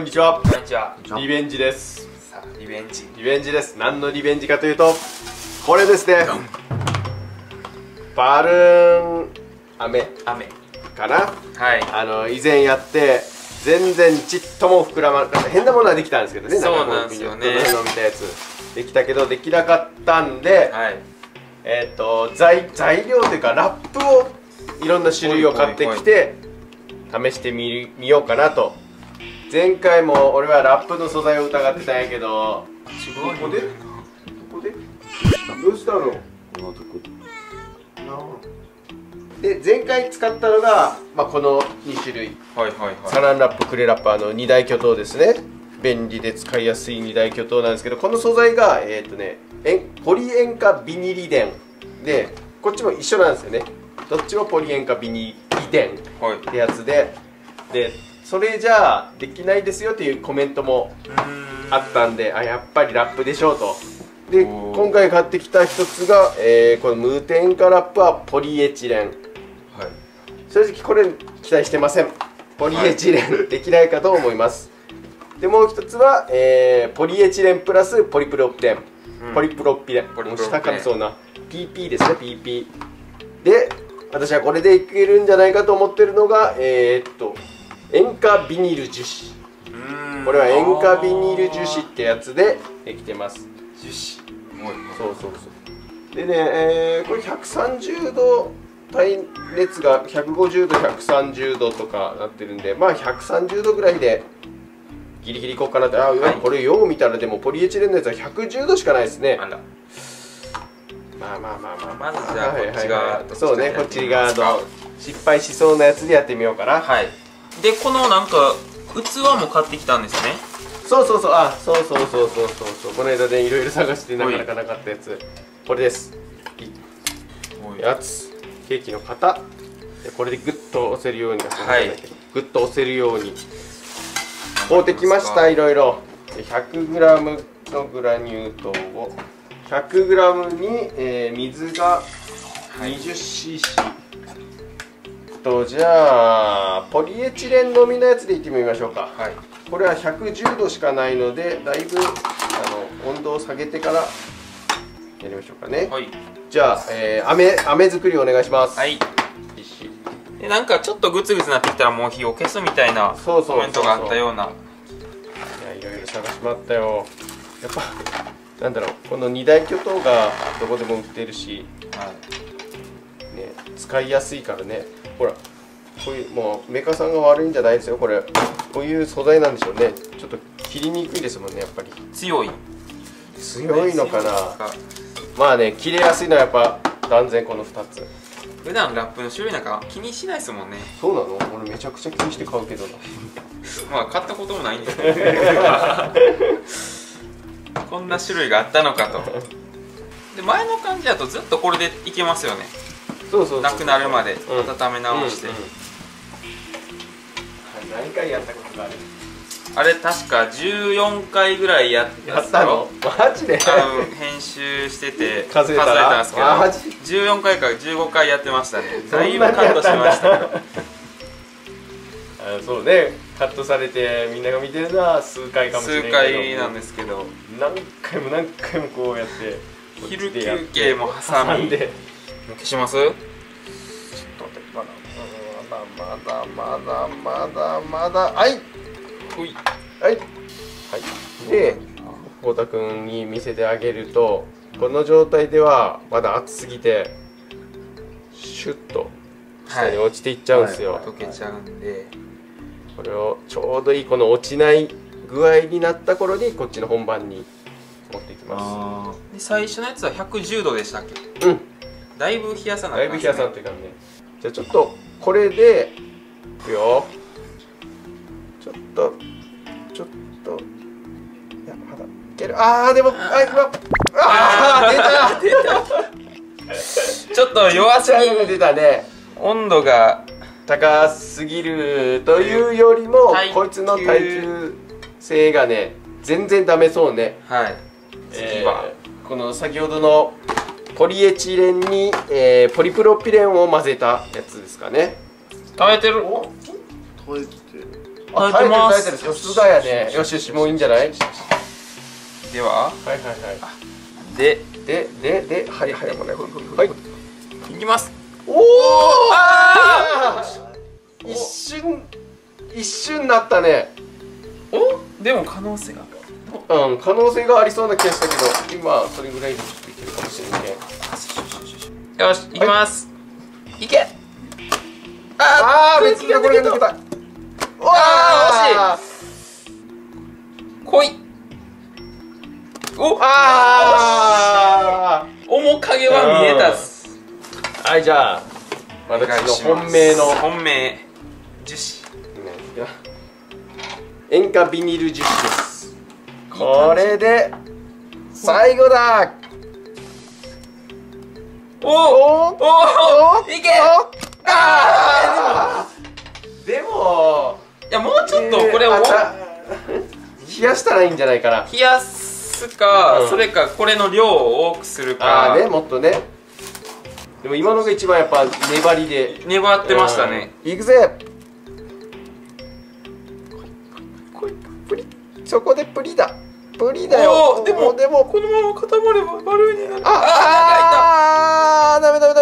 んにちは。 こんにちは。 リベンジです。 さあ、リベンジ。 リベンジです。何のリベンジかというと、これですね。バルーン飴かな。 はい。 以前やって全然ちっとも膨らまなかった。変なものはできたんですけどね。 そうなんですよね。 飲みたやつできたけどできなかったんで、 はい。 材料というかラップをいろんな種類を買ってきて試してみようかなと。前回も俺はラップの素材を疑ってたんやけど、ここでどうしたの？このとこで前回使ったのが、この2種類、サランラップ、クレラップ、2大巨頭ですね。便利で使いやすい2大巨頭なんですけど、この素材がポリ塩化ビニリデンで、こっちも一緒なんですよね。どっちもポリ塩化ビニリデンってやつで、それじゃあできないですよっていうコメントもあったんで、やっぱりラップでしょうと。で今回買ってきた一つが、この無添加ラップはポリエチレン。正直これ期待してません。ポリエチレンできないかと思います。でもう一つは、ポリエチレンプラスポリプロピレン、ポリプロピレン、もう下かみそうな PP ですね。 PP で私はこれでいけるんじゃないかと思ってるのが塩化ビニル樹脂。これは塩化ビニル樹脂ってやつでできてます。 樹脂。 そうでね、これ130度耐熱が150度130度とかなってるんで、130度ぐらいでギリギリいこうかなって。これよう見たらでもポリエチレンのやつは110度しかないですね。 まずじゃあこっち側、 そうね、こっち側の失敗しそうなやつでやってみようかな。 はい。でこのなんか器も買ってきたんですね。 そうこの間でいろいろ探してなかなかなかったやつ、これです。やつケーキの型で、これでグッと押せるように、グッと押せるように買うてきました。いろいろ 100g のグラニュー糖を 100g に、水が 20cc と、じゃあポリエチレンのみのやつでいってみましょうか。これは110度しかないので、だいぶ温度を下げてからやりましょうかね。じゃあ、飴作りお願いします。 でなんかちょっとグツグツなってきたらもう火を消すみたいなコメントがあったような。 いろいろ探しまったよ。やっぱなんだろう、この2大巨頭がどこでも売ってるし、使いやすいからね。ほら、こういうもうメーカーさんが悪いんじゃないですよ。こういう素材なんでしょうね。ちょっと切りにくいですもんね、やっぱり。強いのかな。切れやすいのはやっぱ断然この2つ。 普段ラップの種類なんか気にしないですもんね。 そうなの？俺めちゃくちゃ気にして買うけどな。 買ったこともないんですけどこんな種類があったのかと。で前の感じだとずっとこれでいけますよね。なくなるまで温め直して。 何回やったことがある？ あれ確か14回ぐらいやったの？ マジで？ 編集してて数えたんですけど 14回か15回やってましたね。だいぶカットしましたけどそうね、カットされてみんなが見てるのは数回かもしれないけど、 数回なんですけど、 何回もこうやって昼休憩も挟んで消します？ちょっと待って、 まだで、こうたくんに見せてあげると、この状態ではまだ熱すぎてシュッと下に落ちていっちゃうんですよ。 溶けちゃうんで、 これをちょうどいいこの落ちない具合になった頃にこっちの本番に持っていきます。 で最初のやつは110度でしたっけ？だいぶ冷やさない。 だいぶ冷やさんというかね。じゃあちょっとこれでいくよ。ちょっといやまだいける。でも出たちょっと弱すぎ出たね。 温度が高すぎるというよりも、こいつの耐久性がね全然ダメそうね。次はこの先ほどのポリエチレンに、ポリプロピレンを混ぜたやつですかね。 耐えてる。 耐えてる。 耐えてます。 よしだやね。よしよし、もういいんじゃない。 では、 はいはいはい。 で、 はいはい、もうね、はい。 いきます。 おお。一瞬なったね。 お、でも可能性が。 可能性がありそうな気がしたけど、今それぐらいでちょっといけるかもしれないね。 よし、いきます。いけ。 別にこれが抜けた。わあ、惜しい。来い。お、面影は見えたっす。 はい、じゃあ私の本命の樹脂、 塩化ビニル樹脂です。これで最後だ。 お、いけ。 でもいや、もうちょっとこれを冷やしたらいいんじゃないかな。 冷やすか、それかこれの量を多くするか。 もっとね。でも今のが一番やっぱ粘りで粘ってましたね。 いくぜ。そこでプリだよ。 でもこのまま固まればバルーンになる。ダメ。どう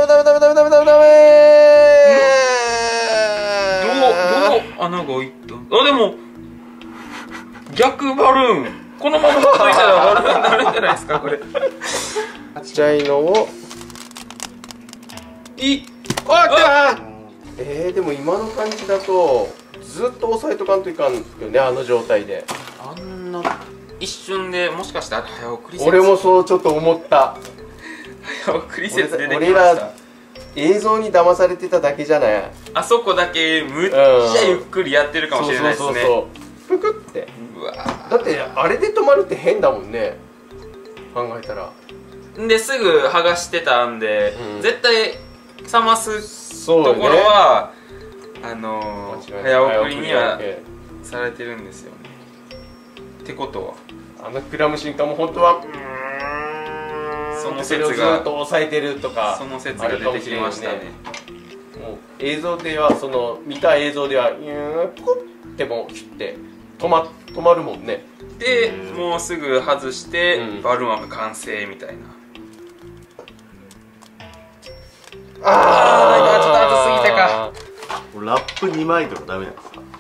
穴が開いた。でも逆バルーン。このままほっといたらバルーンになるんじゃないですかこれ。 ちっちゃいのをでも今の感じだとずっと押さえとかんといかんよね、あの状態で。 あんな一瞬でもしかして早送り説。 俺もそうちょっと思った。 早送り説出てきました。 俺ら映像に騙されてただけじゃない。 あそこだけむっちゃゆっくりやってるかもしれないですね。 ぷくって。だってあれで止まるって変だもんね、考えたら。 ですぐ剥がしてたんで、絶対冷ますところは早送りにはされてるんですよね。ってことはクラムシンカも本当はその説がずっと押さえてるとか、 その説が出てきましたね。 もう映像では見た映像ではポッても切って止まるもんね。 でもうすぐ外してバルーンは完成みたいな。なんかちょっと後すぎたか。 ラップ2枚とかダメなんですか。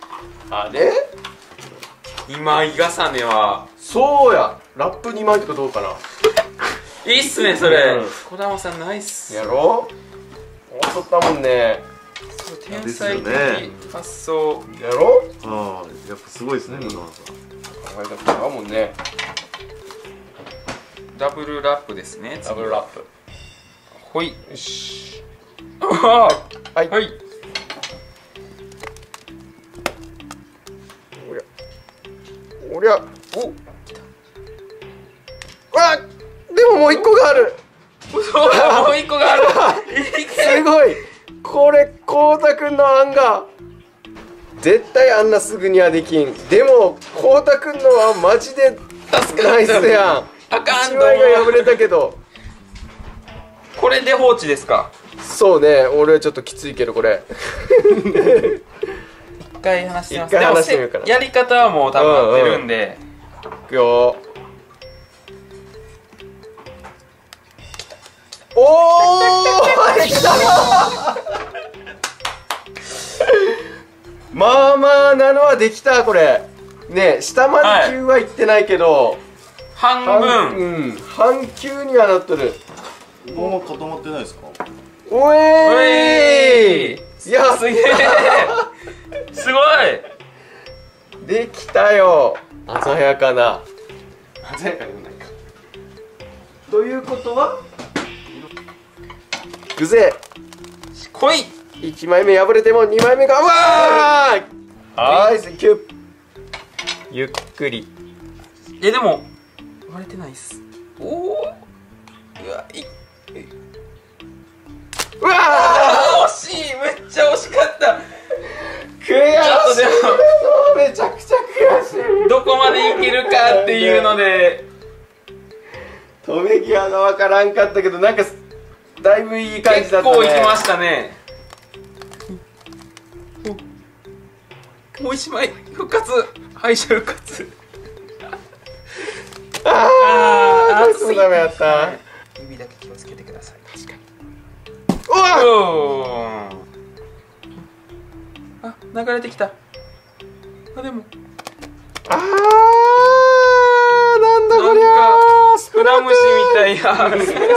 2枚重ねはそうや、ラップ2枚とかどうかな。 いいっすねそれ。児玉さんナイスやろ。取ったもんね。 天才的発想やろ。 やっぱすごいですね、児玉さん。 考えたことだもんね。 ダブルラップですね。 ダブルラップ。 ほい。 よし。 はい。 おりゃ。でももう一個がある。 もう一個がある。 すごい。これこうたくんの案が絶対あんなすぐにはできん。でもこうたくんのはマジでナイスやん。 あかん。 1枚が破れたけど。 これで放置ですか。 そうね、俺はちょっときついけどこれ。 一回話してみます。でもやり方はもう多分合ってるんで。 いくよ。おー、来た。まあまあなのはできた。これね、下まで9はいってないけど、 半分半球にはなっとる。 もう固まってないですか。 おえー、いやすげえ。すごいできたよ。鮮やかな。鮮やかでもないか。ということは、いくぜ。 来い。 1枚目破れても2枚目が、うわー、はい、センキュー。ゆっくり。 でも割れてないっす。おお、 うわー、惜しい。めっちゃ惜しかった。 悔しい。めちゃくちゃ悔しい。 どこまでいけるかっていうので止め際がわからんかったけど、なんかだいぶいい感じだったね。 結構いきましたね。 もう一枚復活、敗者復活。 ああ、そうダメやった。 指だけ気をつけてください。確かに。 おあ、流れてきた。あ、でも。 ああ、なんだこりゃー。 スプラムシみたいや。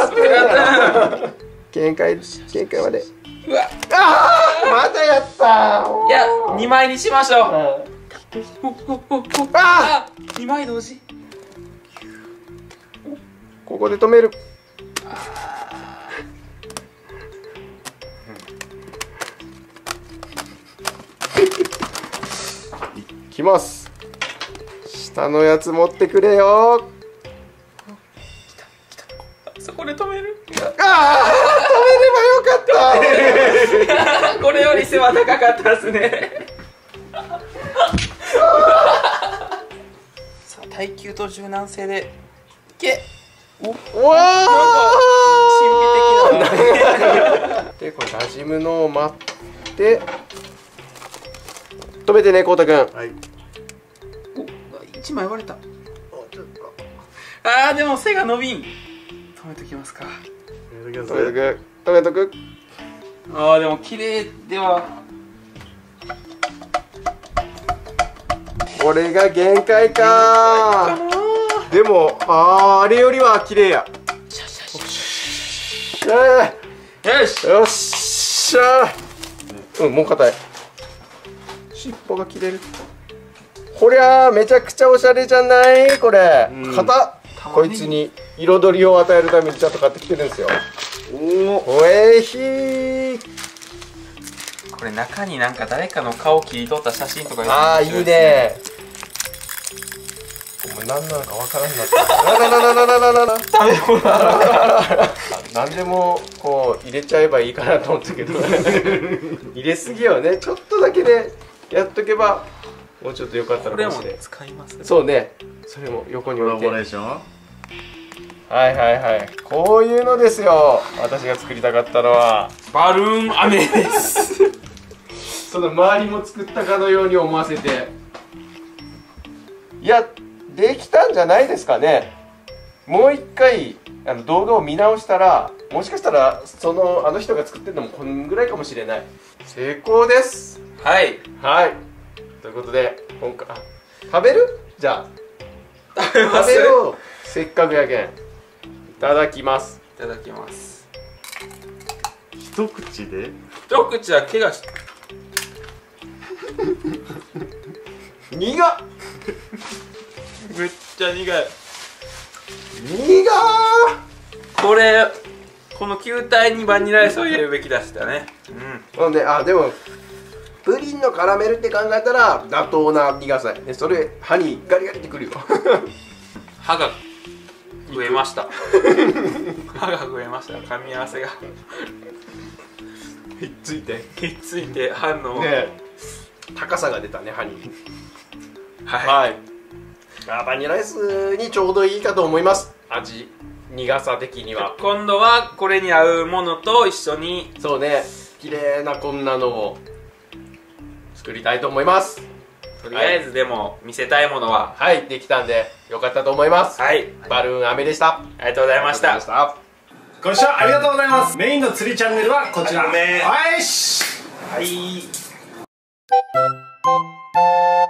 限界まで。 うわ、 ああ、またやった。 いや、2枚にしましょう。ああ、2枚同時。 ここで止める。いきます。下のやつ持ってくれよ。 そこで止める。 ああ、止めればよかった。 これより背は高かったですね。さあ、耐久と柔軟性でいけ。 おわあ、 神秘的な。 で、これ馴染むのを待って止めてね、こうたくん。 はい。 お、1枚割れた。あー、でも背が伸びん。止めときますか。 止めとく。 あー、でも綺麗では。 これが限界か。でもあれよりは綺麗や。 よしよっしゃー。もう硬い。尻尾が切れる。こりゃーめちゃくちゃおしゃれじゃないこれ。硬っ。こいつに彩りを与えるためにちゃんと買ってきてるんですよ。おいしい。 これ中になんか誰かの顔切り取った写真とか。 ああ、いいね。お前何なのかわからんなった。 食べ物。 何でもこう入れちゃえばいいかなと思ったけど入れすぎよね。ちょっとだけでやっとけばもうちょっと良かったのかもしれない。 これも使います。 そうね。それも横に置いて。 コラボレーション。 はいはいはい。こういうのですよ。私が作りたかったのはバルーン飴です。 その周りも作ったかのように思わせて。いや、できたんじゃないですかね。もう一回動画を見直したら、もしかしたらあの人が作ってるのもこんぐらいかもしれない。成功です。 はいはい。ということで今回食べる？じゃあ食べます。 食べよう。せっかくやけん。いただきます。 いただきます。 一口で？ 一口は怪我し。 苦っ。 めっちゃ苦い。 苦っ。 この球体にバニラアイスを入れるべきでしたね。 でもプリンのカラメルって考えたら妥当な苦さやね。それ歯にガリガリってくるよ。 歯が増えました。歯が増えました。噛み合わせがひっついて歯のね高さが出たね、歯に。 はい。 バニラアイスにちょうどいいかと思います。味、苦さ的には。 今度はこれに合うものと一緒に。 そうね、綺麗なこんなのを作りたいと思います。 とりあえずでも見せたいものはできたんでよかったと思います。バルーン飴でした。 ありがとうございました。 ご視聴ありがとうございます。メインの釣りチャンネルはこちら。はい。